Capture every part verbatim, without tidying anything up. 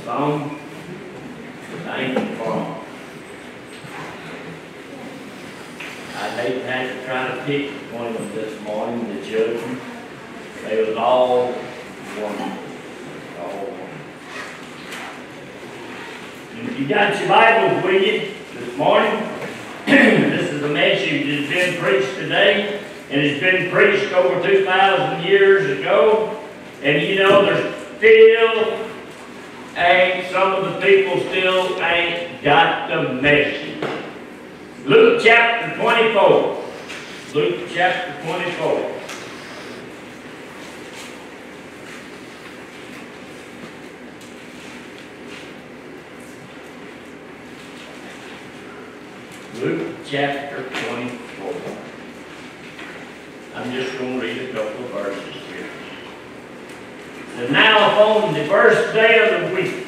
song. Thank you for them. I hate to have to try to pick one of them this morning to judge them. They was all one. All one. And if you got your Bibles with you this morning, this is a message that's been preached today, and it's been preached over two thousand years ago. And you know, there's still ain't, some of the people still ain't got the message. Luke chapter twenty-four. Luke chapter twenty-four. Luke chapter twenty-four. I'm just going to read a couple of verses here. And now upon the first day of the week,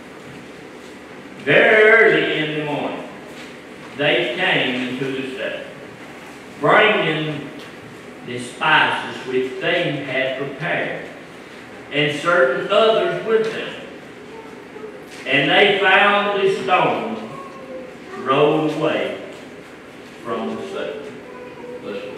very early in the morning, they came into the city, bringing the spices which they had prepared, and certain others with them. And they found the stone rolled away from the city. Listen.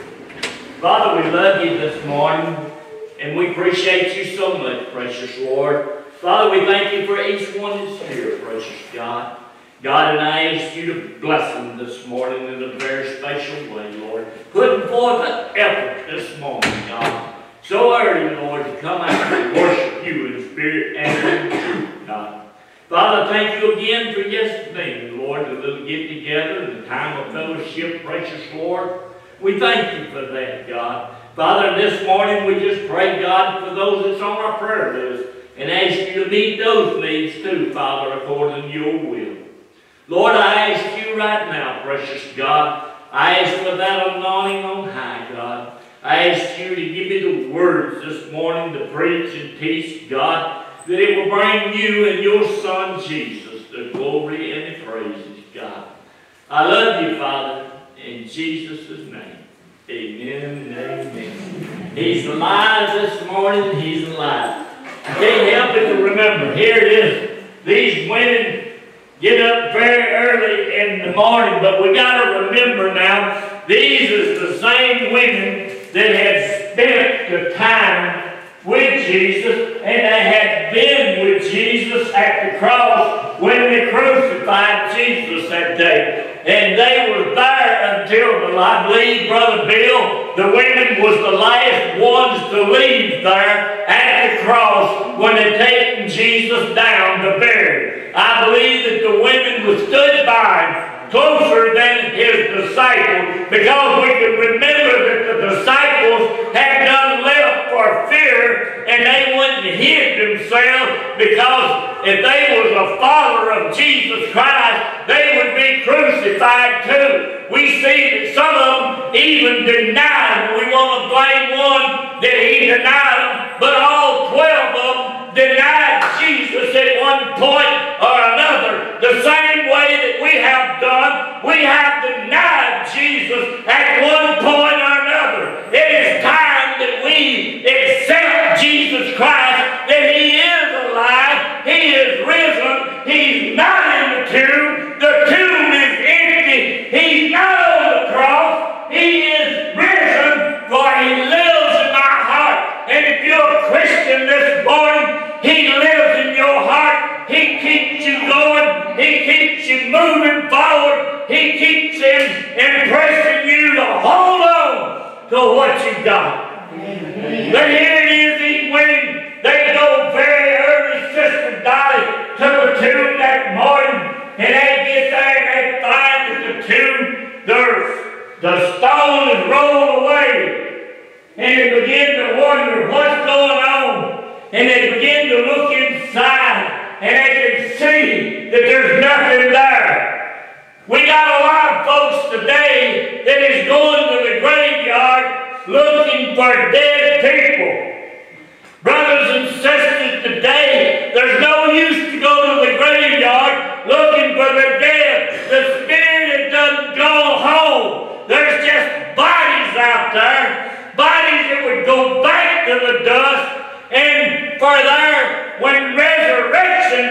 Father, we love you this morning, and we appreciate you so much, precious Lord. Father, we thank you for each one that's here, precious God. God, and I ask you to bless them this morning in a very special way, Lord. Putting forth an effort this morning, God. So early, Lord, to come out and worship you in spirit and in truth, God. Father, thank you again for yesterday, Lord, the little get together, the time of fellowship, precious Lord. We thank you for that, God. Father, this morning we just pray, God, for those that's on our prayer list, and ask you to meet those needs too, Father, according to your will. Lord, I ask you right now, precious God, I ask for that anointing on high, God. I ask you to give me the words this morning to preach and teach, God, that it will bring you and your Son, Jesus, the glory and the praises, God. I love you, Father, in Jesus' name. Amen and amen. He's alive this morning, he's alive. I can't help but to remember, here it is. These women get up very early in the morning, but we got to remember now, these is the same women that had spent the time with Jesus, and they had been with Jesus at the cross when they crucified Jesus that day. And they were there until, I believe, Brother Bill, the women was the last ones to leave there at the cross when they taken Jesus down to bury. I believe that the women were stood by him closer than his disciples, because we can remember that the disciples had done left for fear, and they wouldn't hid themselves, because if they was a follower of Jesus Christ, they would be crucified too. We see that some of them even denied. We want to blame one that he denied them, but all twelve of them denied Jesus at one point or another. The same way that we have done, we have denied Jesus at one point or another. It is time that we accept Jesus Christ, that he is alive, he is risen, he's not in the tomb, the tomb is empty, he's not on the cross, he is risen, for he lives in my heart. And if you're a Christian this morning, he lives in your heart. He keeps you going. He keeps you moving forward. He keeps him impressing you to hold on to what you got. Amen. But here it is, these women, they go very early, Sister Dolly, to the tomb that morning, and they get there and they find that the tomb, the, the stone is rolled away. And they begin to wonder what's going on. And they begin to look inside, and they can see that there's nothing there. We got a lot of folks today that is going to the graveyard looking for dead people. Brothers and sisters, today, there's no use to go to the graveyard looking for the dead. The spirit has done gone home. There's just bodies out there, bodies that would go back to the dust. And for there, when resurrection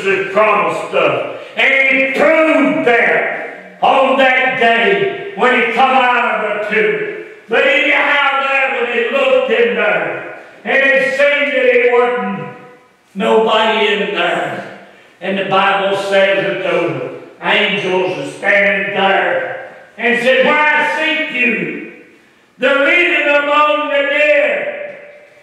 had promised us. And he proved that on that day when he come out of the tomb. But anyhow there, when he looked in there, and it seemed that it wasn't nobody in there. And the Bible says that those angels are standing there and said, why seek you the living among the dead?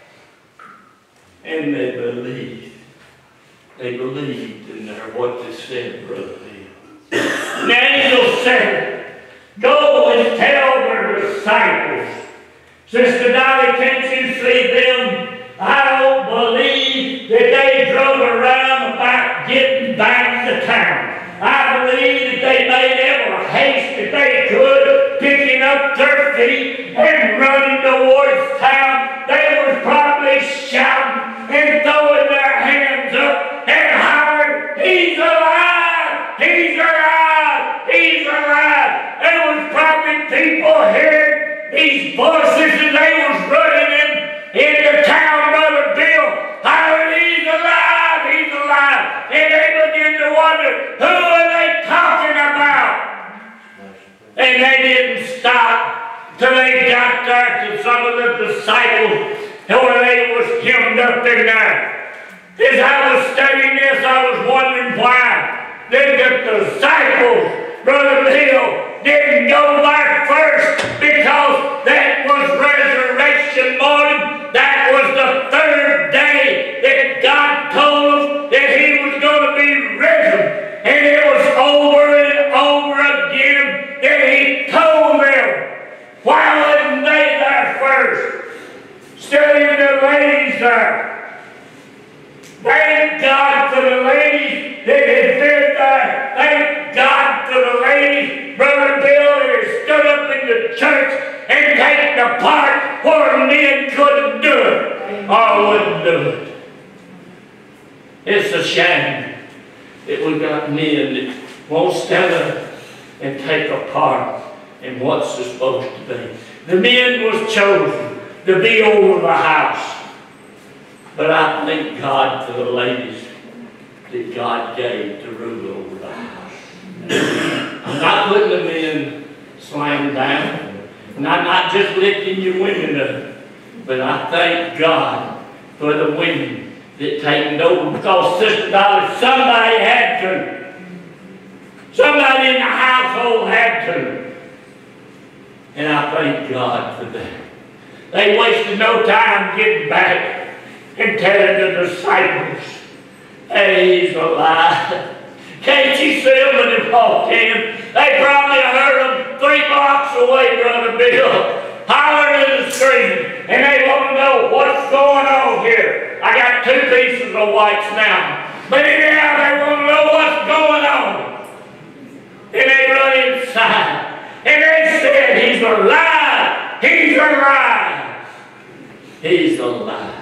And they believed. They believed in there what they said, Brother Bill. The angel said, go and tell their disciples. Sister Dolly, can't you see them? I don't believe that they drove around about getting back to town. I believe that they made every haste that they could, picking up their feet and running towards town. They were probably shouting and throwing their hands up and hollering, he's alive! He's alive! He's alive! There was probably people hearing these voices as they was running in into town, Brother Bill, hollering, he's alive, he's alive. And they begin to wonder, who are they talking about? And they didn't stop till they got there to some of the disciples where they was hemmed up in there. As I was studying this, I was wondering why that the disciples, Brother Bill, didn't go there first, because that was resurrection morning. That was the third day that God told us that he was going to be risen. And it was over and over again that he told them. Why wasn't they there first? Studying the ladies there. Thank God for the ladies that had been there. Thank God for the ladies, Brother Bill, that had stood up in the church and taken the part where men couldn't do it or wouldn't do it. It's a shame that we've got men that won't stand up and take a part in what's supposed to be. The men was chosen to be over the house. But I thank God for the ladies that God gave to rule over the house. I'm not putting the men slam down. And I'm not just lifting you women up. But I thank God for the women that taken over. Because Sister Dolly, somebody had to. Somebody in the household had to. And I thank God for that. They wasted no time getting back and telling the disciples, hey, he's alive. Can't you see them when they walked in? They probably heard them three blocks away, Brother Bill, hollering and screaming. And they want to know what's going on here. I got two pieces of whites now. But anyhow, they want to know what's going on. And they run inside. And they said, he's alive. He's alive. He's alive.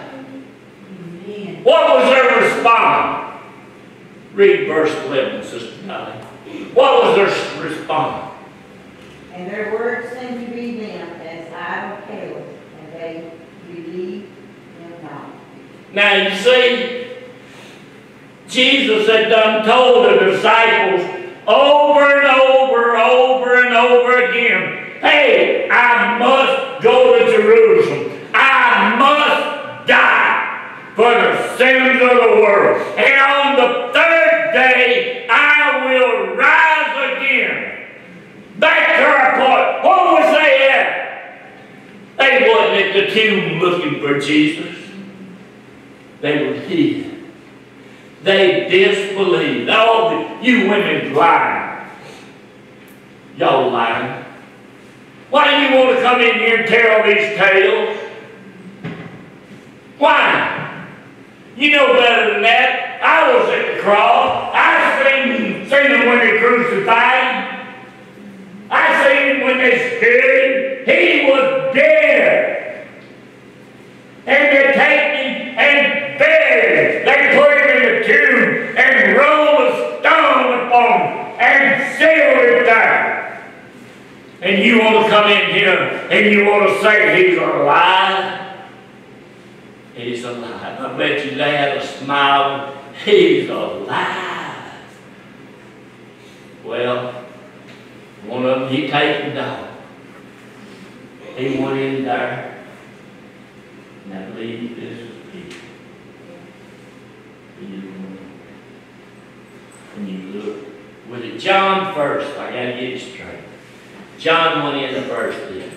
What was their response? Read verse eleven, Sister Dolly. What was their response? And their words seemed to be them as idle tales, and they believed them not. Now you see, Jesus had done told the disciples over and over, over and over again, hey, I must go to Jerusalem. I must die for the sins of the world. And on the third day, I will rise again. Back to our point. What was they at? They wasn't at the tomb looking for Jesus. They were hid. They disbelieved. Oh, you women lying. Y'all lying. Why do you want to come in here and tell these tales? Why? You know better than that. I was at the cross. I seen, seen him when they crucified him. I seen him when they speared him. He was dead. And they take him and buried him. They put him in the tomb and rolled a stone upon him and sealed it there. And you want to come in here and you want to say he's alive? He's alive. I bet you they had a smile. He's alive. Well, one of them, he take the dog. He went in there, and I believe this was Peter. And you look, was it John first? I gotta get it straight. John went in the first, didn't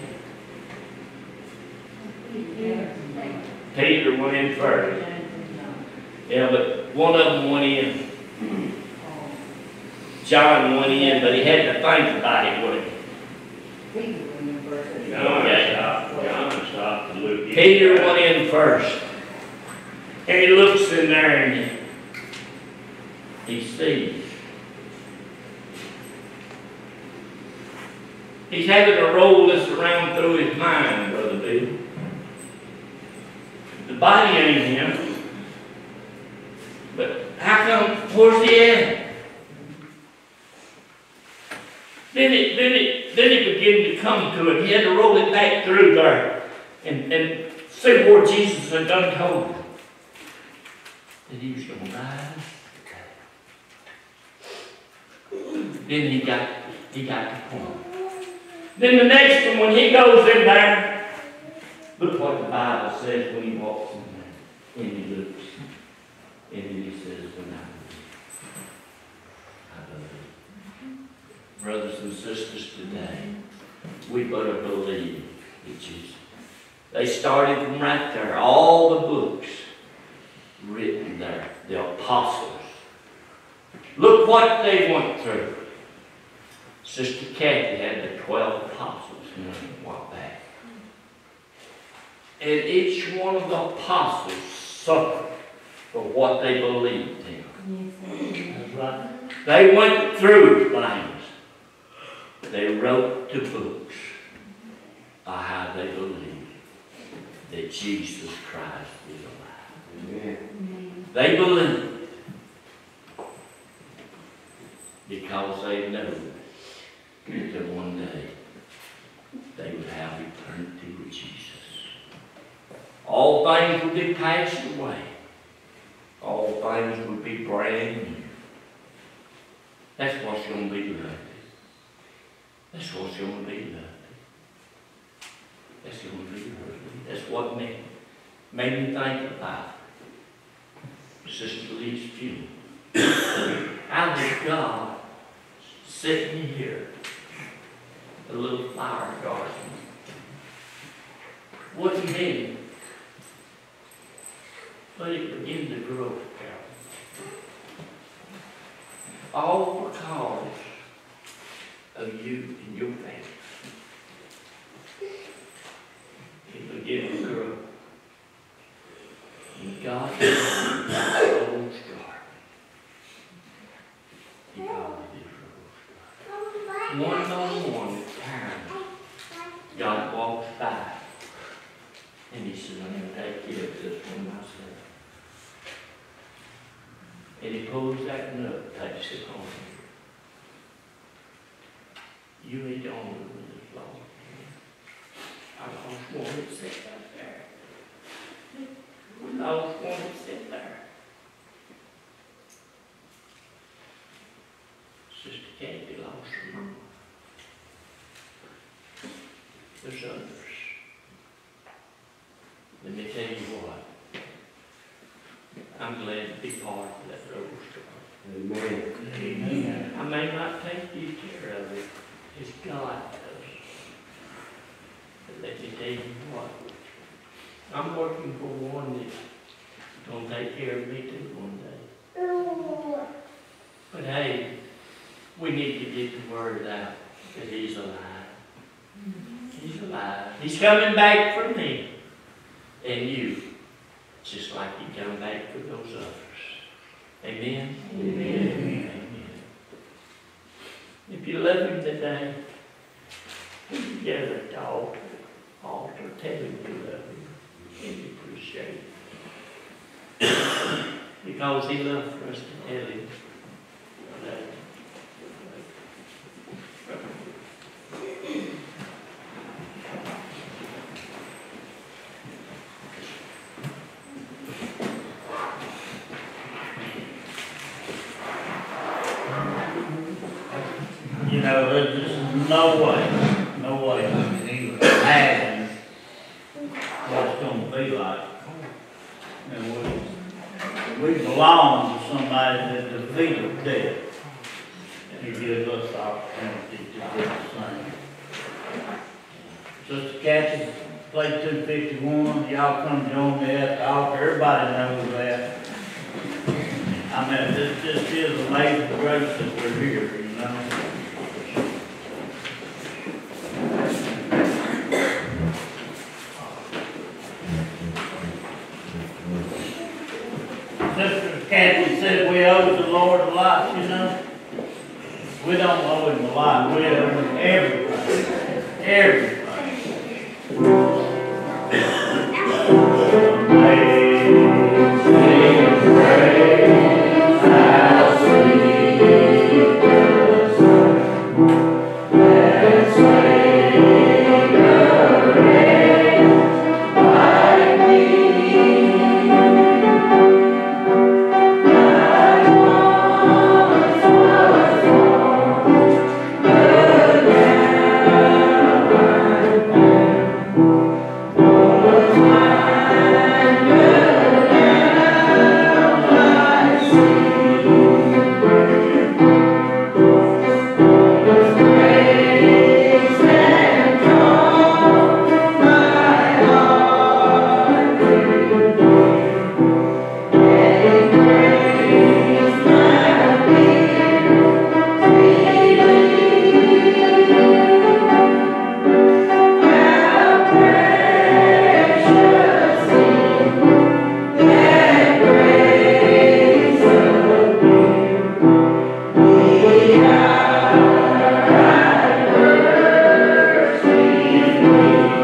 he? Peter went in first. Yeah, but one of them went in. John went in, but he had to think about it, wouldn't he? John stopped, John stopped to look. Peter went in first. And he looks in there and he, he sees. He's having to roll this around through his mind, Brother Bill. The body ain't him. But how come, where's he at? Then it, then it, then it began to come to it. He had to roll it back through there and, and see where Jesus had done told him that he was going to rise. Then he got, he got the point. Then the next one, when he goes in there, look what the Bible says when he walks in there. And he looks. And then he says, when I believe, I believe. Brothers and sisters, today, we better believe that Jesus. They started from right there. All the books written there. The apostles. Look what they went through. Sister Kathy had the twelve apostles in a while back. And each one of the apostles suffered for what they believed in. That's right. They went through things. They wrote the books by how they believed that Jesus Christ is alive. Amen. They believed because they knew that one day they would have eternity with Jesus. All things would be passed away. All things would be brand new. That's what's going to be lovely. That's what's going to be lovely. That's going to be lovely. That's what made, made me think about Sister Lee's funeral. How did God sit me here, a little flower garden? What made but it began to grow. All because of you and your family. It began to grow. And God did a rose garden. He called it his rose garden. One by one at a time, God walks by. And he said, I'm going to take care of this one myself. And he pulls that nut, takes it home. You ain't the only one that's lost. I lost one that sat out there. We lost one that sat there. Sister Kathy lost one. There's others. Let me tell you what. I'm glad to be part of that rose garden. Amen. Amen. I may not take due care of it as God does. But let me tell you what. I'm working for one that's going to take care of me too one day. But hey, we need to get the word out that He's alive. He's alive. He's coming back for me and you. Just like He come back for those others. Amen? Amen. Amen. Amen. If you love Him today, put together at the altar, altar, tell Him you love Him and you appreciate it. Because He loved for us to tell Him that. know, there's just no way, no way we can even imagine what it's gonna be like. And we, we belong to somebody that defeated death. And he gives us the opportunity to do the same. Sister Kathy, play two fifty-one, y'all come join me at the altar, everybody knows that. I mean, this just is amazing grace that we're here, you know. Sister Kathy said we owe the Lord a lot, you know. We don't owe him a lot, we owe him everything, everything. Amazing grace, how sweet the sound that saved a wretch like me. I once was lost, but now I'm found. Was mine, but now I see. Was grace that drawn my heart to thee, and grace my fears relieved. How precious in that grace appeared, the hour I first believed.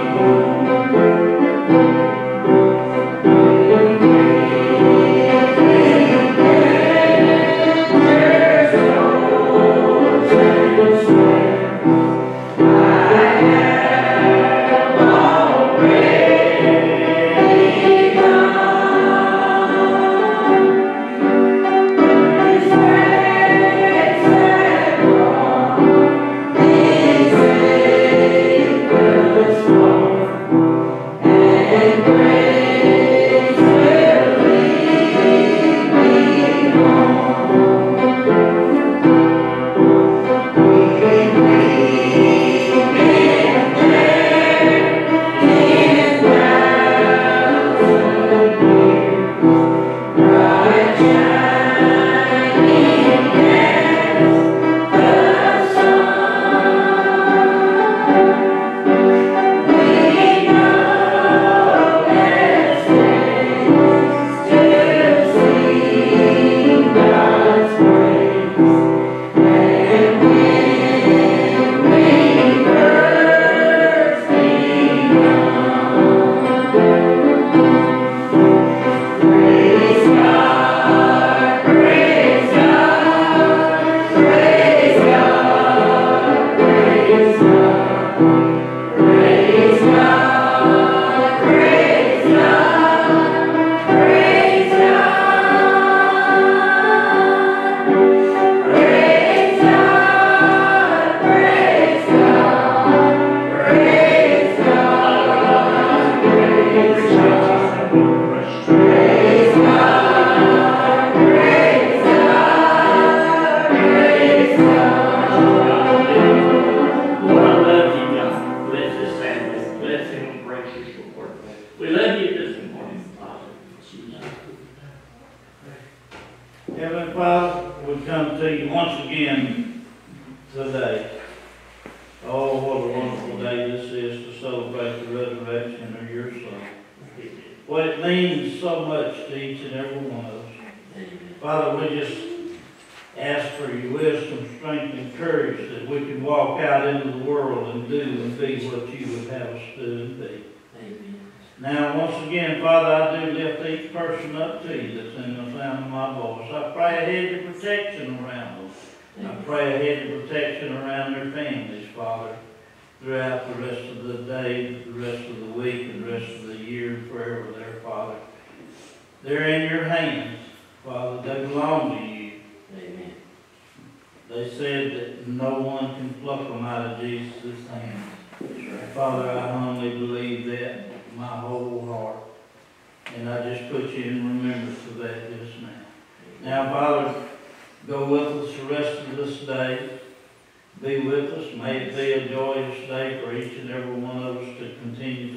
There's souls and strength I have already gone. His grace had brought me safe thus far, and grace will lead me home. We've been there ten thousand years, bright shining as the sun. We know there's things to see God's grace, and when we first begun, praise God, praise God, praise God, praise God, praise God, praise God, praise God, praise God, praise God, praise God, praise God. Praise God, praise God, praise God. Lord, I love you, God. Bless this family. Bless him and break his Lord. We love you this morning, Father. In Jesus' name. Heavenly Father, we come to you once again today. Oh, what a wonderful day this is to celebrate the resurrection of your Son. Well, it means so much to each and every one of us. Father, we just ask for your wisdom, strength, and courage that we can walk out into the world and do and be what you would have us do and be. Amen. Now, once again, Father, I do lift each person up to you that's in the sound of my voice. I pray a hedge of protection around them. I pray a hedge of protection around their families, Father, throughout the rest of the day, the rest of the week, and the rest of the year, and forever there, Father. They're in your hands, Father. They belong to you. Amen. they said that no one can pluck them out of Jesus' hands. Father, I humbly believe that with my whole heart. And I just put you in remembrance of that just now. Now, Father, go with us the rest of this day. Be with us. May it be a joyous day for each and every one of us to continue